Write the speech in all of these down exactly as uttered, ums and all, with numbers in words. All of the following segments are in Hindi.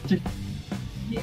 Mastiff. Yeah.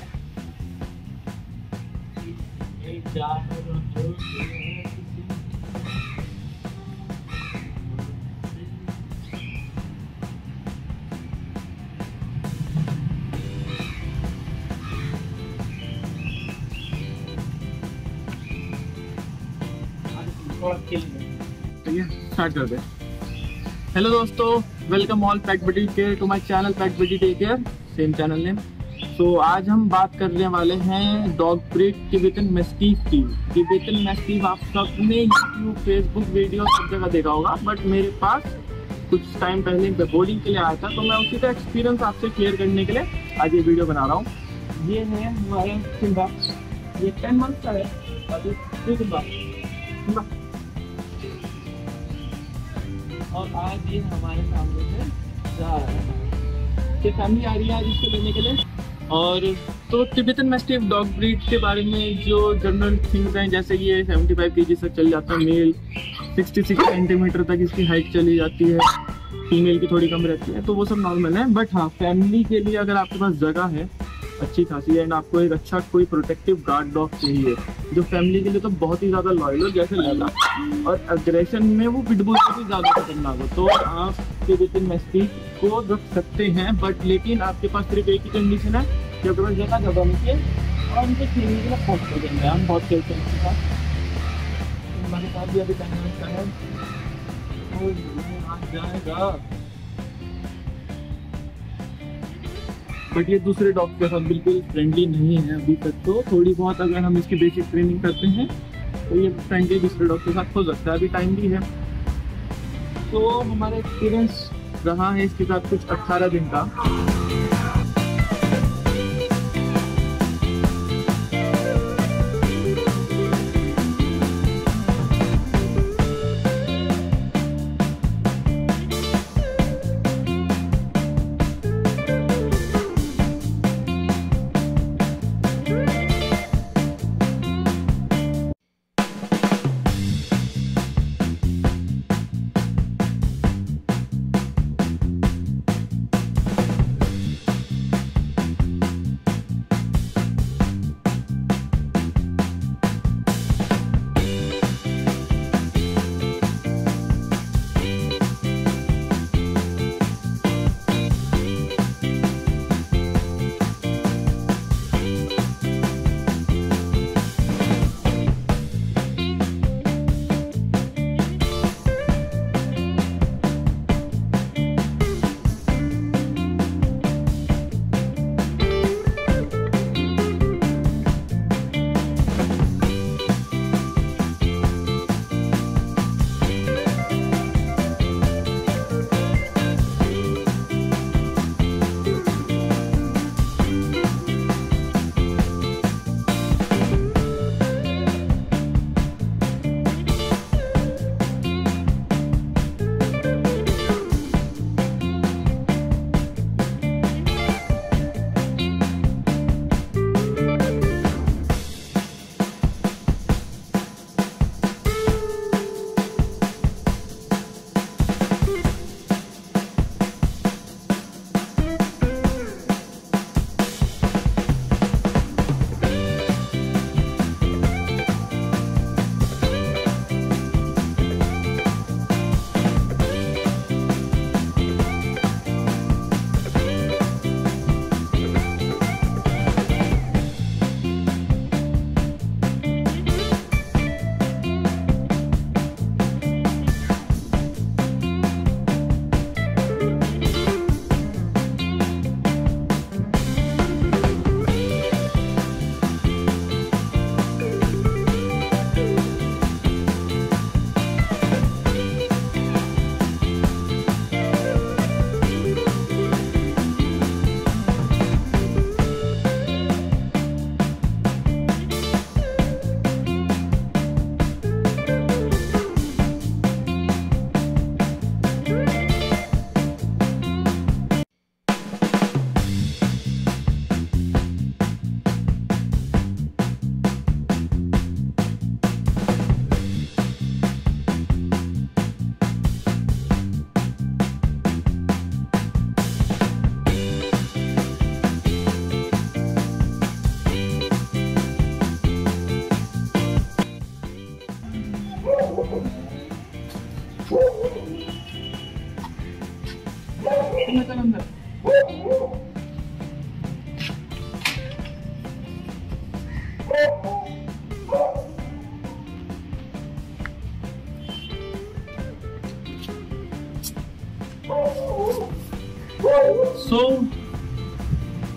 स्टार्ट कर दे। हेलो दोस्तों, welcome all pack buddy care to my channel pack buddy take care, same channel name. तो आज हम बात करने वाले हैं डॉग ब्रीड टिबेटन मैस्टिफ की। टिबेटन मैस्टिफ आप सबने यूट्यूब, फेसबुक वीडियो सब जगह देखा होगा, बट मेरे पास कुछ टाइम पहले बोर्डिंग के लिए आया था, तो मैं उसी का एक्सपीरियंस आपसे शेयर करने के लिए आज ये वीडियो बना रहा हूँ। ये है हमारा सिम्बा, ये टेन मंथ का है। सिम्बा सिम्बा और आज ये हमारे सामने से जा रहा है। ये फैमिली आ रही है आज इसको लेने के लिए। और तो टिबेटन मैस्टिफ डॉग ब्रीड के बारे में जो जनरल थिंग्स हैं, जैसे ये पचहत्तर केजी तक चल जाता है मेल, छियासठ सेंटीमीटर तक इसकी हाइट चली जाती है, फीमेल की थोड़ी कम रहती है, तो वो सब नॉर्मल है। बट हाँ, फैमिली के लिए अगर आपके पास जगह है अच्छी खासी एंड आपको एक अच्छा कोई प्रोटेक्टिव गार्ड डॉग चाहिए जो फैमिली के लिए तो बहुत ही ज़्यादा लॉयल हो, जैसे लैला, और अग्रेशन में वो पिटबुल से भी ज़्यादा खतरनाक हो, तो आप टिबेटन मैस्टिफ को रख सकते हैं। बट लेकिन आपके पास सिर्फ एक ही कंडीशन है कि आपके पास जगह जगह नीचे और उनके खेलने के लिए बहुत पसंद है। हम बहुत खेलते हैं उसके साथ, हमारे साथ भी अभी टाइम का है आ जाएगा। बट ये दूसरे डॉग के साथ बिल्कुल फ्रेंडली नहीं है अभी तक, तो थोड़ी बहुत अगर हम इसकी बेसिक ट्रेनिंग करते हैं तो ये फ्रेंडली दूसरे डॉग के साथ हो सकता है, अभी टाइम भी है। तो हमारा एक्सपीरियंस रहा है इसके साथ कुछ अट्ठारह दिन का।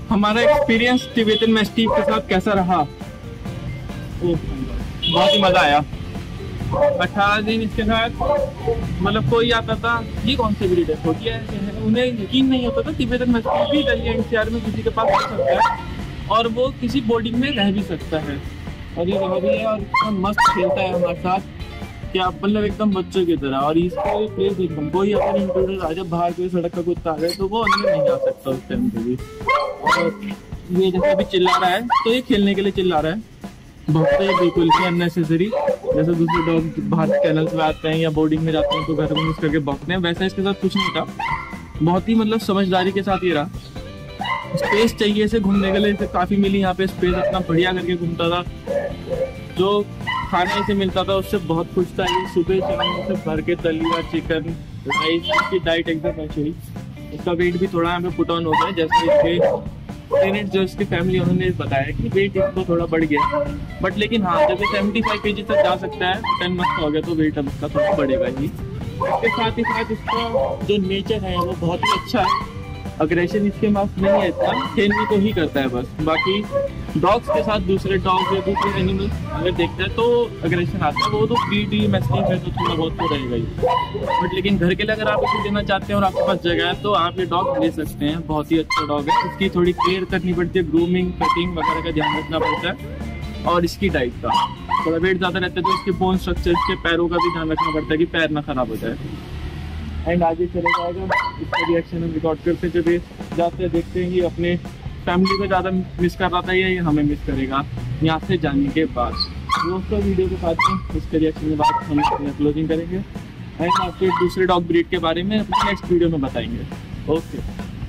हमारा एक्सपीरियंस टिबेटन मैस्टिफ के साथ कैसा रहा? ओ, बहुत ही मजा आया। अठारह दिन इसके साथ, मतलब कोई आता था ये कौन सी ब्रीड है, छोटी है, उन्हें यकीन नहीं होता था टिबेटन मैस्टिफ भी इधर एनसीआर में किसी के पास हो सकता है और वो किसी बोर्डिंग में रह भी सकता है। और ये रह भी है और इतना मस्त खेलता है हमारे साथ, क्या मतलब एकदम बच्चों की तरह। और इसको प्लेस एकदम कोई अगर इंट्रोडर आ जाए, बाहर कोई सड़क का कुत्ता आ जाए तो वो अंदर नहीं आ सकता उस टाइम पे भी। और ये जैसे अभी चिल्ला रहा है तो ये खेलने के लिए चिल्ला रहा है, भौंकता है बिल्कुल भी अननेसेसरी। जैसे दूसरे डॉग बाहर कैनल्स में आते हैं या बोर्डिंग में जाते हैं तो घर में यूज करके भौंकते हैं, वैसा इसके साथ कुछ नहीं था। बहुत ही मतलब समझदारी के साथ ये रहा। स्पेस चाहिए इसे घूमने के लिए, इसे काफी मिली यहाँ पे स्पेस, अपना बढ़िया करके घूमता था। जो खाना इसे मिलता था उससे बहुत खुश था। ये सुबह शाम से भर के दलिया, चिकन, राइस, इसकी डाइट एकदम अच्छी हुई। इसका वेट भी थोड़ा यहाँ पे पुट ऑन होता है, जैसे इसके पेरेंट्स जो इसकी फैमिली उन्होंने बताया कि वेट इसको थोड़ा बढ़ गया, बट लेकिन हाँ जब ये सेवेंटी फाइव के जी तक जा सकता है, टेन मंथ हो गया तो वेट अब इसका थोड़ा बढ़ेगा ही। इसके साथ ही साथ इसका जो नेचर है वो बहुत ही अच्छा है। अग्रेशन इसके पास नहीं है इतना, खेलने को ही करता है बस। बाकी डॉग्स के साथ दूसरे डॉग्स या दूसरे एनिमल्स अगर देखते हैं तो अग्रेशन आता है, वो तो ब्रीड मैस्टिफ है तो थोड़ा बहुत तो रहेगा ही। बट लेकिन घर के लिए अगर आप इसे लेना चाहते हैं और आपके पास जगह है तो आप ये डॉग ले सकते हैं। बहुत ही अच्छा डॉग है। इसकी थोड़ी केयर करनी पड़ती है, ग्रूमिंग, कटिंग वगैरह का ध्यान रखना पड़ता है। और इसकी डाइट का थोड़ा वेट ज़्यादा रहता है तो इसके बोन स्ट्रक्चर, इसके पैरों का भी ध्यान रखना पड़ता है कि पैर ना खराब हो जाए। एंड आगे चले जाएगा, इसका रिएक्शन हम रिकॉर्ड करते जब ये जाते हैं, देखते हैं कि अपने फैमिली को ज़्यादा मिस कर रहा था या ये हमें मिस करेगा यहाँ से जाने के बाद। दोस्तों वीडियो के साथ में इसके रिएक्शन के बाद हम क्लोजिंग करेंगे एंड आपके दूसरे डॉग ब्रीड के बारे में अपने नेक्स्ट वीडियो में बताएंगे। ओके,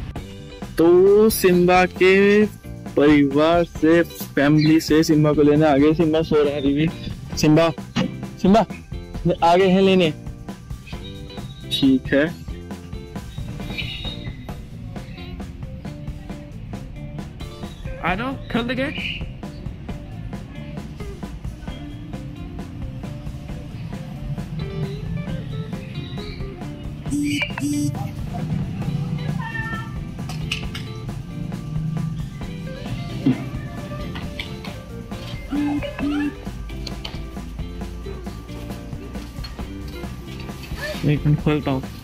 तो सिम्बा के परिवार से, फैमिली से सिम्बा को लेने आगे। सिम्बा सो रहा है अभी भी। सिम्बा सिम्बा आगे हैं लेने, ठीक है। आ जाओ, खोल दे गेट। एक मिनट खोलता हूँ।